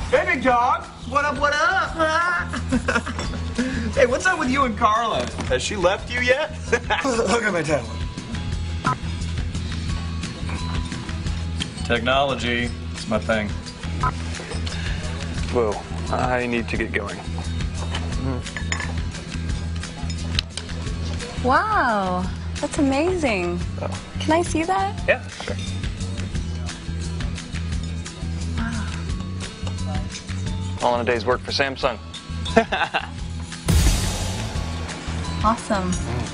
Hey, big dog. What up, what up? Hey, what's up with you and Carla? Has she left you yet? Look at my tablet. Technology is my thing. Well, I need to get going. Wow, that's amazing. Oh. Can I see that? Yeah, sure. All in a day's work for Samsung. Awesome.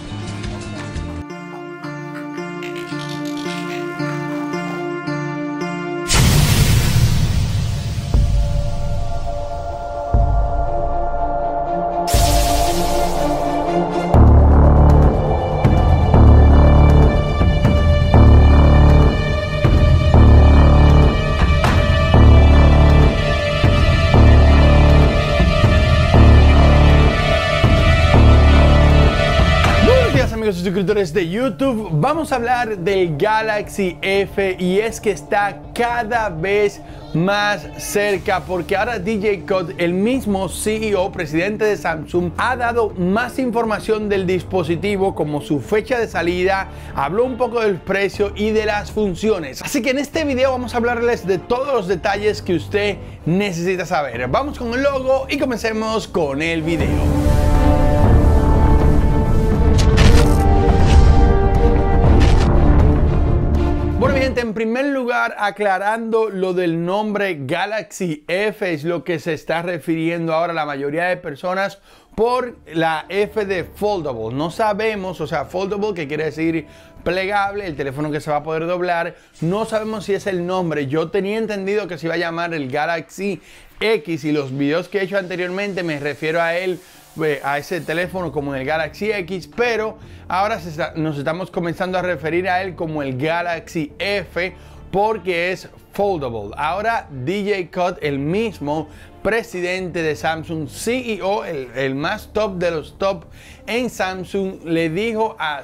Amigos suscriptores de YouTube, vamos a hablar del Galaxy F y es que está cada vez más cerca porque ahora DJ Kod, el mismo CEO, presidente de Samsung, ha dado más información del dispositivo como su fecha de salida, habló un poco del precio y de las funciones. Así que en este video vamos a hablarles de todos los detalles que usted necesita saber. Vamos con el logo y comencemos con el video. Bueno, mi gente, en primer lugar, aclarando lo del nombre Galaxy F, es lo que se está refiriendo ahora la mayoría de personas por la F de foldable. No sabemos, o sea, foldable, que quiere decir plegable, el teléfono que se va a poder doblar. No sabemos si es el nombre. Yo tenía entendido que se iba a llamar el Galaxy X y los videos que he hecho anteriormente me refiero a él, a ese teléfono como el Galaxy X, pero ahora nos estamos comenzando a referir a él como el Galaxy F porque es foldable. Ahora DJ Kod, el mismo presidente de Samsung, CEO, el más top de los top en Samsung, le dijo a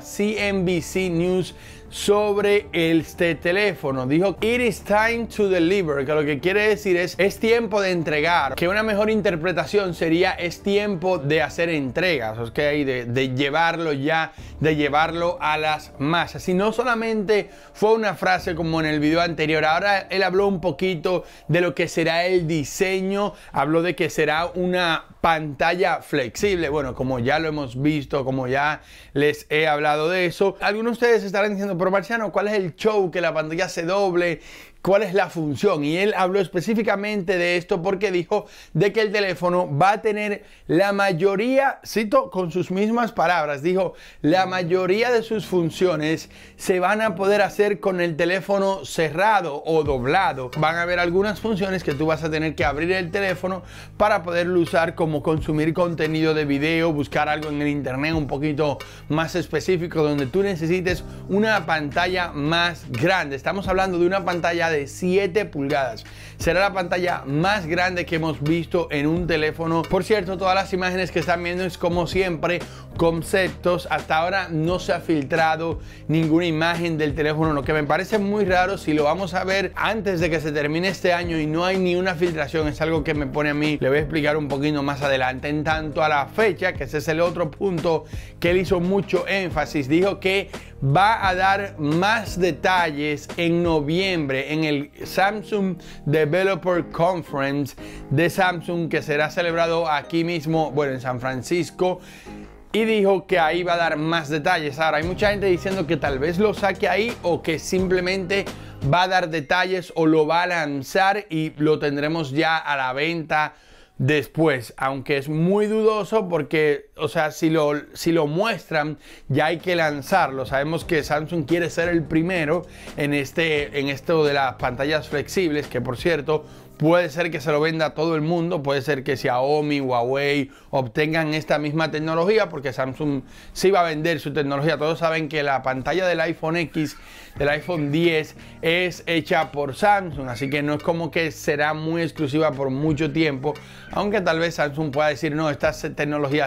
CNBC News sobre este teléfono. Dijo, "It is time to deliver", que lo que quiere decir es tiempo de entregar, que una mejor interpretación sería es tiempo de hacer entregas, ¿ok? De llevarlo ya, de llevarlo a las masas. Y no solamente fue una frase como en el video anterior, ahora él habló un poquito de lo que será el diseño, habló de que será una pantalla flexible. Bueno, como ya lo hemos visto, como ya les he hablado de eso, algunos de ustedes estarán diciendo, pero Marciano, ¿cuál es el show que la pantalla se doble? ¿Cuál es la función? Y él habló específicamente de esto porque dijo de que el teléfono va a tener la mayoría, cito con sus mismas palabras, dijo, la mayoría de sus funciones se van a poder hacer con el teléfono cerrado o doblado. Van a haber algunas funciones que tú vas a tener que abrir el teléfono para poderlo usar, como consumir contenido de video, buscar algo en el internet un poquito más específico donde tú necesites una pantalla más grande. Estamos hablando de una pantalla de 7 pulgadas. Será la pantalla más grande que hemos visto en un teléfono. Por cierto, todas las imágenes que están viendo es como siempre conceptos. Hasta ahora no se ha filtrado ninguna imagen del teléfono, lo que me parece muy raro. Si lo vamos a ver antes de que se termine este año y no hay ni una filtración, es algo que me pone a mí. Le voy a explicar un poquito más adelante. En tanto a la fecha, que ese es el otro punto que él hizo mucho énfasis, dijo que va a dar más detalles en noviembre en el Samsung Developer Conference de Samsung, que será celebrado aquí mismo, bueno, en San Francisco, y dijo que ahí va a dar más detalles. Ahora hay mucha gente diciendo que tal vez lo saque ahí o que simplemente va a dar detalles o lo va a lanzar y lo tendremos ya a la venta después, aunque es muy dudoso porque, o sea, si lo muestran ya hay que lanzarlo. Sabemos que Samsung quiere ser el primero en esto de las pantallas flexibles, que por cierto puede ser que se lo venda a todo el mundo, puede ser que Xiaomi, Huawei obtengan esta misma tecnología, porque Samsung sí va a vender su tecnología. Todos saben que la pantalla del iPhone X, del iPhone 10 es hecha por Samsung, así que no es como que será muy exclusiva por mucho tiempo, aunque tal vez Samsung pueda decir, no, esta tecnología sí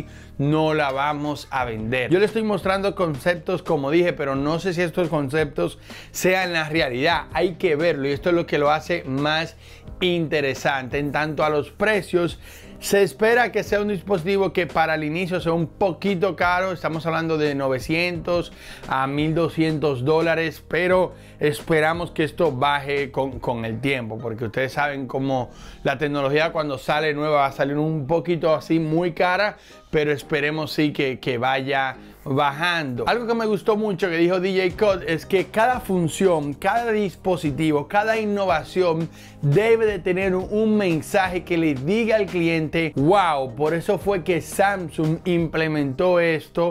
no la vamos a vender. Yo le estoy mostrando conceptos, como dije, pero no sé si estos conceptos sean la realidad. Hay que verlo y esto es lo que lo hace más interesante. En tanto a los precios, se espera que sea un dispositivo que para el inicio sea un poquito caro. Estamos hablando de 900 a 1200 dólares, pero esperamos que esto baje con el tiempo, porque ustedes saben cómo la tecnología cuando sale nueva va a salir un poquito así muy cara, pero esperemos sí que vaya bajando. Algo que me gustó mucho que dijo DJ Cod es que cada función, cada dispositivo, cada innovación debe de tener un mensaje que le diga al cliente wow. Por eso fue que Samsung implementó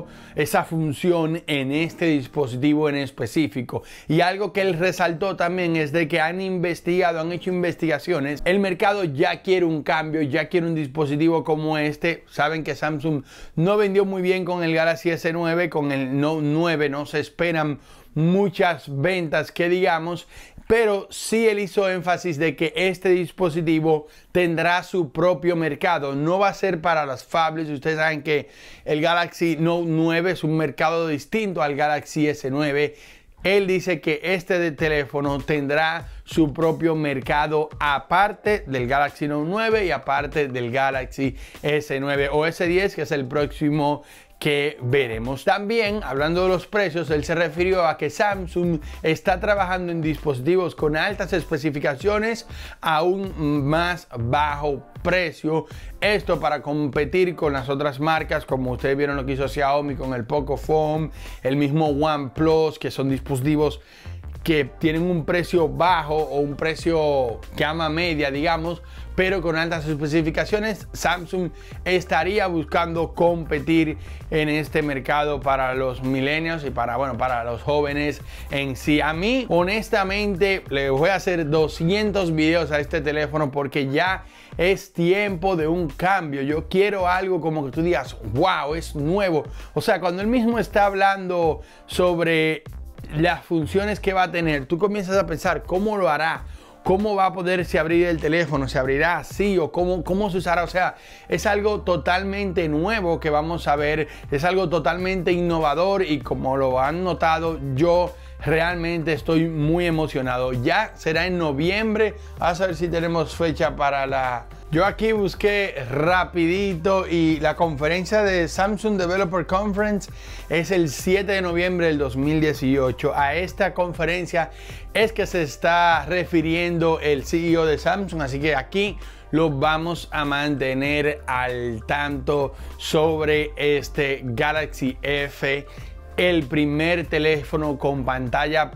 esa función en este dispositivo en específico. Y algo que él resaltó también es de que han investigado, han hecho investigaciones. El mercado ya quiere un cambio, ya quiere un dispositivo como este. Saben que Samsung no vendió muy bien con el Galaxy S9, con el Note 9 no se esperan muchas ventas que digamos, pero sí él hizo énfasis de que este dispositivo tendrá su propio mercado, no va a ser para las phablets. Ustedes saben que el Galaxy Note 9 es un mercado distinto al Galaxy S9. Él dice que este de teléfono tendrá su propio mercado aparte del Galaxy Note 9 y aparte del Galaxy S9 o S10, que es el próximo que veremos. También, hablando de los precios, él se refirió a que Samsung está trabajando en dispositivos con altas especificaciones a un más bajo precio. Esto para competir con las otras marcas, como ustedes vieron lo que hizo Xiaomi con el Pocophone, el mismo OnePlus, que son dispositivos que tienen un precio bajo o un precio gama media, digamos, pero con altas especificaciones. Samsung estaría buscando competir en este mercado para los millennials y para los jóvenes en sí. A mí, honestamente, le voy a hacer 200 videos a este teléfono porque ya es tiempo de un cambio. Yo quiero algo como que tú digas, wow, es nuevo. O sea, cuando él mismo está hablando sobre las funciones que va a tener, tú comienzas a pensar cómo lo hará, cómo va a poderse abrir el teléfono, se abrirá así o cómo se usará. O sea, es algo totalmente nuevo que vamos a ver, es algo totalmente innovador y como lo han notado, yo realmente estoy muy emocionado. Ya será en noviembre, a ver si tenemos fecha para la... Yo aquí busqué rapidito y la conferencia de Samsung Developer Conference es el 7 de noviembre del 2018. A esta conferencia es que se está refiriendo el CEO de Samsung, así que aquí lo vamos a mantener al tanto sobre este Galaxy F. El primer teléfono con pantalla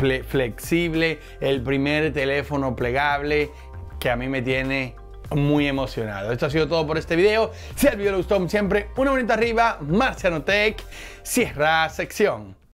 flexible, el primer teléfono plegable que a mí me tiene muy emocionado. Esto ha sido todo por este video. Si el video le gustó, siempre una bonita arriba. Marciano Tech cierra sección.